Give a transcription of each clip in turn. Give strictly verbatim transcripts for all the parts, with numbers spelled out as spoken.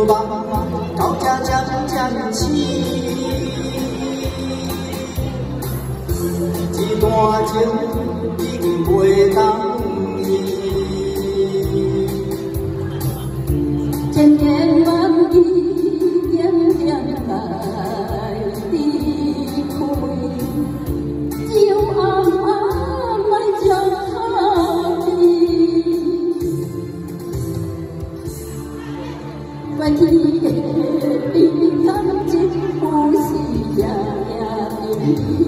望到这渐渐起，一段情已经袂当依，千言万语点点来离开，只有暗暗来将它离。关天的悲感情，呼吸呀呀的。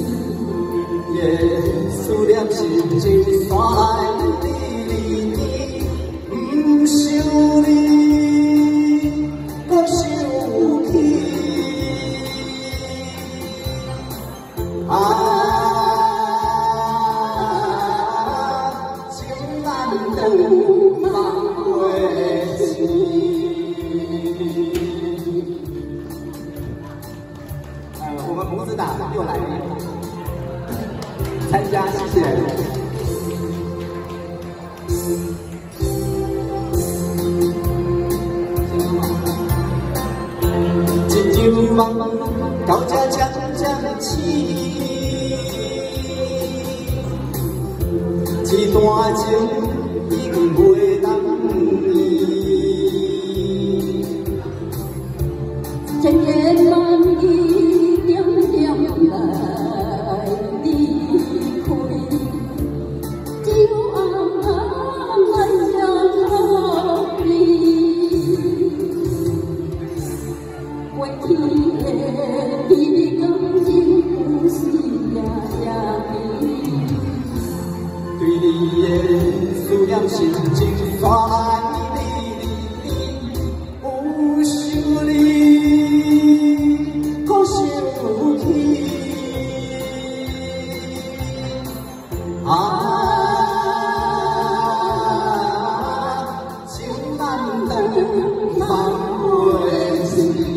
思念心情带来你你你，不想你，我想起。啊，情难渡，放过心。呃，我们母子党又来了。 参加，谢谢。真情望到这渐渐起，一段情已经袂当依，千言万语点点来离。 对你的思念心情带来你你你，有想你，搁想起。啊，情难渡，放过心。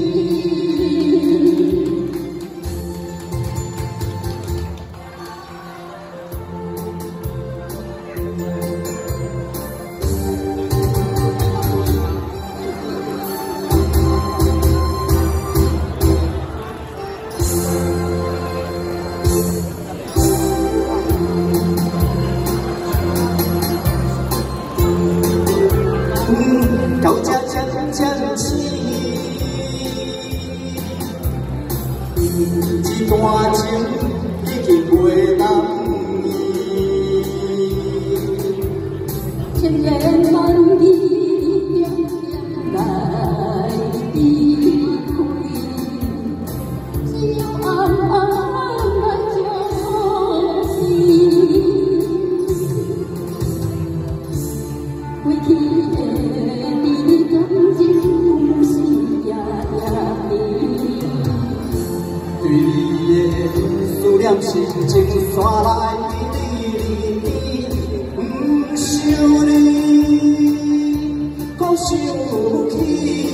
到这渐渐起，一段情已经袂当依，千言万语点点来离开，只有暗暗来将你归去的。 对你的思念心情带来你你你，不想你，搁想起。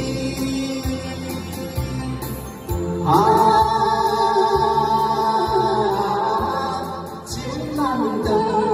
啊，情难渡。